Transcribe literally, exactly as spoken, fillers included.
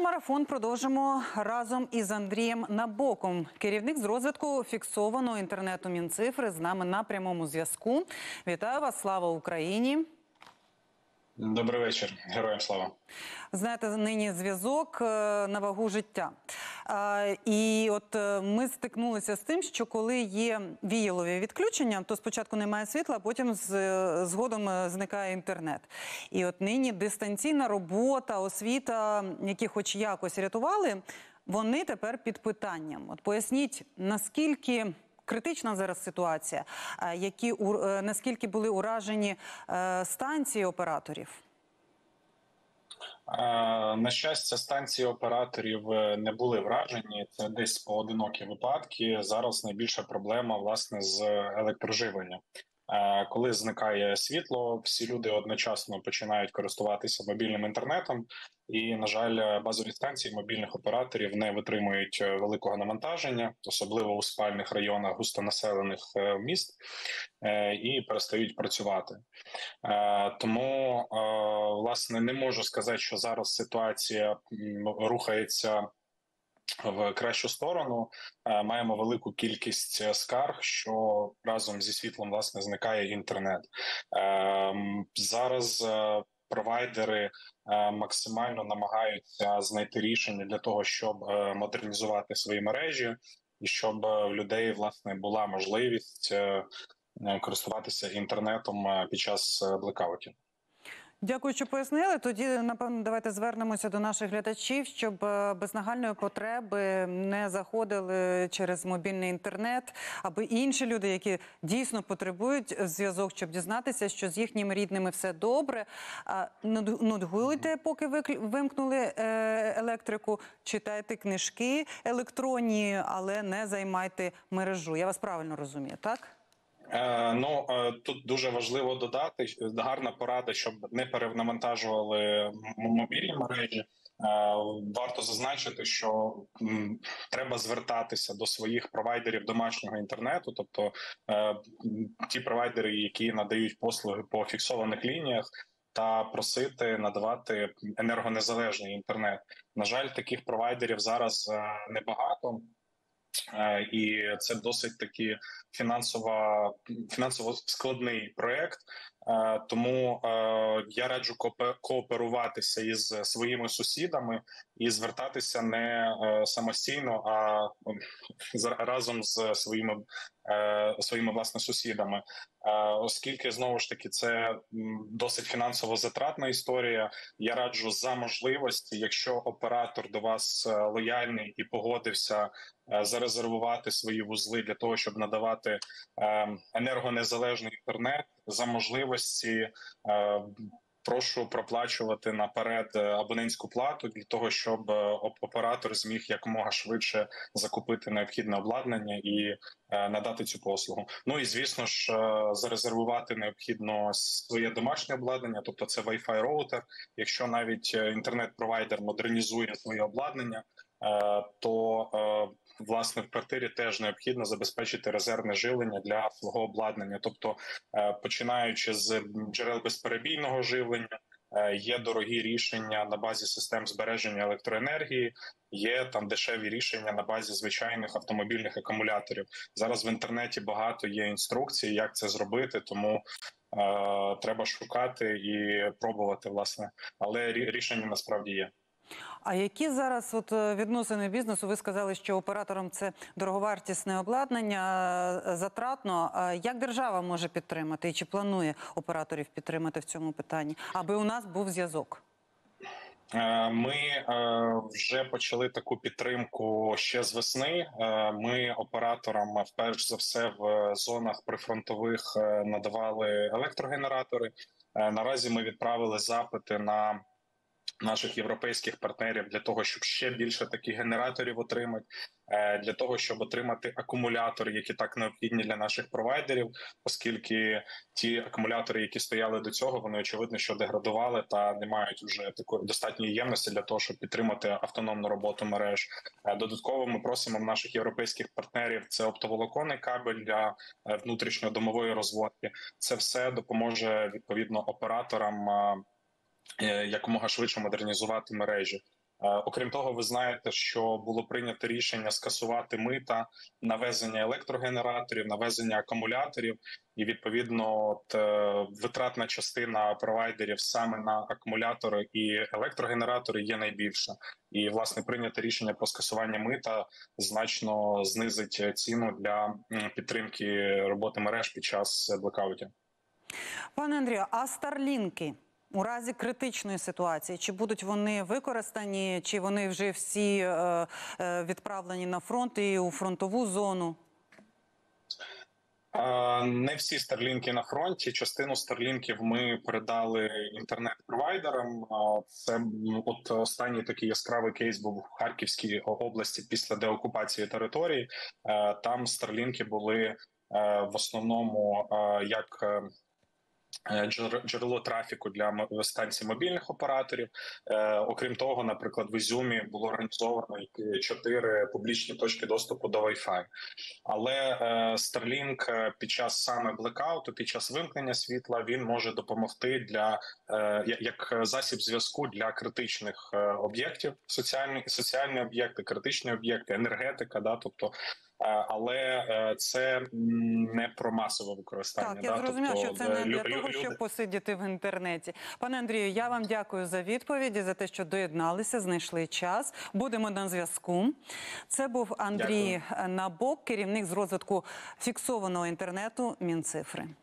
марафон продовжимо разом із Андрієм Набоком. Керівник з розвитку фіксованого інтернету Мінцифри з нами на прямому зв'язку. Вітаю вас, слава Україні! Добрий вечір. Героям слава. Знаєте, нині зв'язок на вагу життя. І от ми стикнулися з тим, що коли є віялові відключення, то спочатку немає світла, а потім згодом зникає інтернет. І от нині дистанційна робота, освіта, які хоч якось рятували, вони тепер під питанням. От поясніть, наскільки критична зараз ситуація, які, наскільки були уражені станції операторів? На щастя, станції операторів не були вражені, це десь поодинокі випадки. Зараз найбільша проблема, власне, з електроживленням. Коли зникає світло, всі люди одночасно починають користуватися мобільним інтернетом, і, на жаль, базові станції мобільних операторів не витримують великого навантаження, особливо у спальних районах густонаселених міст, і перестають працювати. Тому, власне, не можу сказати, що зараз ситуація рухається в кращу сторону. Маємо велику кількість скарг, що разом зі світлом, власне, зникає інтернет. Зараз провайдери максимально намагаються знайти рішення для того, щоб модернізувати свої мережі і щоб у людей, власне, була можливість користуватися інтернетом під час блекаутів. Дякую, що пояснили. Тоді, напевно, давайте звернемося до наших глядачів, щоб без нагальної потреби не заходили через мобільний інтернет, аби інші люди, які дійсно потребують зв'язок, щоб дізнатися, що з їхніми рідними все добре. Нудьгуйте, поки вимкнули електрику, читайте книжки електронні, але не займайте мережу. Я вас правильно розумію, так? Ну, тут дуже важливо додати, гарна порада, щоб не перенавантажували мобільні мережі. Варто зазначити, що треба звертатися до своїх провайдерів домашнього інтернету, тобто ті провайдери, які надають послуги по фіксованих лініях, та просити надавати енергонезалежний інтернет. На жаль, таких провайдерів зараз небагато. І це досить таки фінансово, фінансово складний проєкт, тому я раджу кооперуватися із своїми сусідами і звертатися не самостійно, а разом з своїми, своїми власне сусідами. Оскільки, знову ж таки, це досить фінансово затратна історія, я раджу за можливості, якщо оператор до вас лояльний і погодився зарезервувати свої вузли для того, щоб надавати енергонезалежний інтернет, за можливості прошу проплачувати наперед абонентську плату для того, щоб оператор зміг якомога швидше закупити необхідне обладнання і надати цю послугу. Ну і, звісно ж, зарезервувати необхідно своє домашнє обладнання, тобто це Wi-Fi роутер. Якщо навіть інтернет-провайдер модернізує своє обладнання, то власне в квартирі теж необхідно забезпечити резервне живлення для свого обладнання. Тобто, починаючи з джерел безперебійного живлення, є дорогі рішення на базі систем збереження електроенергії, є там дешеві рішення на базі звичайних автомобільних акумуляторів. Зараз в інтернеті багато є інструкцій, як це зробити, тому е, треба шукати і пробувати, власне. Але рішення насправді є. А які зараз от відносини бізнесу? Ви сказали, що операторам це дороговартісне обладнання, затратно. Як держава може підтримати і чи планує операторів підтримати в цьому питанні, аби у нас був зв'язок? Ми вже почали таку підтримку ще з весни. Ми операторам, перш за все, в зонах прифронтових надавали електрогенератори. Наразі ми відправили запити на наших європейських партнерів для того, щоб ще більше таких генераторів отримати, для того, щоб отримати акумулятори, які так необхідні для наших провайдерів, оскільки ті акумулятори, які стояли до цього, вони, очевидно, що деградували та не мають вже такої достатньої ємності для того, щоб підтримати автономну роботу мереж. Додатково ми просимо в наших європейських партнерів, це оптоволоконний кабель для внутрішньодомової розводки. Це все допоможе, відповідно, операторам якомога швидше модернізувати мережі. Окрім того, ви знаєте, що було прийнято рішення скасувати мита на везення електрогенераторів, на везення акумуляторів, і відповідно от, витратна частина провайдерів саме на акумулятори і електрогенератори є найбільша. І власне прийнято рішення про скасування мита значно знизить ціну для підтримки роботи мереж під час блекаутів. Пане Андрію, а старлінки у разі критичної ситуації, чи будуть вони використані, чи вони вже всі е, е, відправлені на фронт і у фронтову зону? Не всі старлінки на фронті. Частину старлінків ми передали інтернет-провайдерам. Це от останній такий яскравий кейс був в Харківській області після деокупації території. Там старлінки були в основному як джерело трафіку для станцій мобільних операторів. Е, окрім того, наприклад, в Ізюмі було організовано чотири публічні точки доступу до Wi-Fi. Але е, Starlink під час саме блекауту, під час вимкнення світла, він може допомогти для е, як засіб зв'язку для критичних е, об'єктів, соціальні соціальні об'єкти, критичні об'єкти, енергетика, да, тобто. Але це не про масове використання. Так, я да? зрозуміла, тобто, що це не для лю- того, люди... щоб посидіти в інтернеті. Пане Андрію, я вам дякую за відповіді, за те, що доєдналися, знайшли час. Будемо на зв'язку. Це був Андрій Дякую. Набок, керівник з розвитку фіксованого інтернету Мінцифри.